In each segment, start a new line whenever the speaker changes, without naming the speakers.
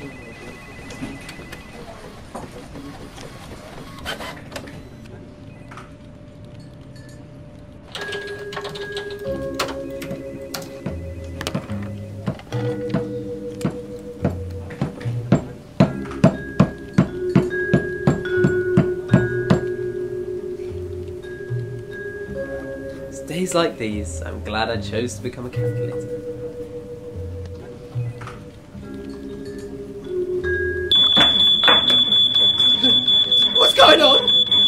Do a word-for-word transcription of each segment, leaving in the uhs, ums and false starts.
Days like these, I'm glad I chose to become a calculator. What's going on?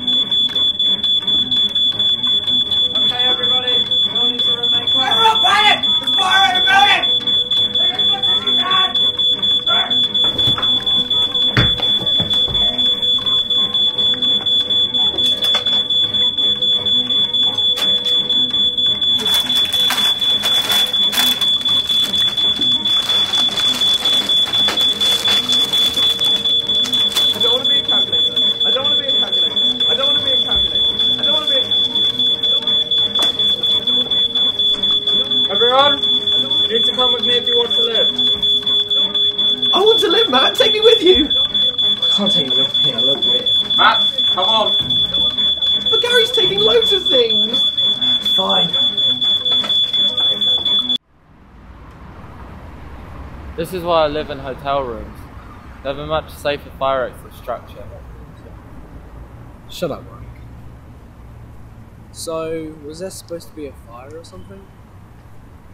Okay, everybody, we all need to remain quiet.
Everyone panic! There's fire in the building! Take as much as you can!
Everyone, you need to come with me if you want to live.
I want to live, Matt! Take me with you! I can't take you with me, I look weird.
Matt, come on.
But Gary's taking loads of things! Fine.
This is why I live in hotel rooms. They have a much safer fire exit structure.
Shut up, Mike. So, was there supposed to be a fire or something?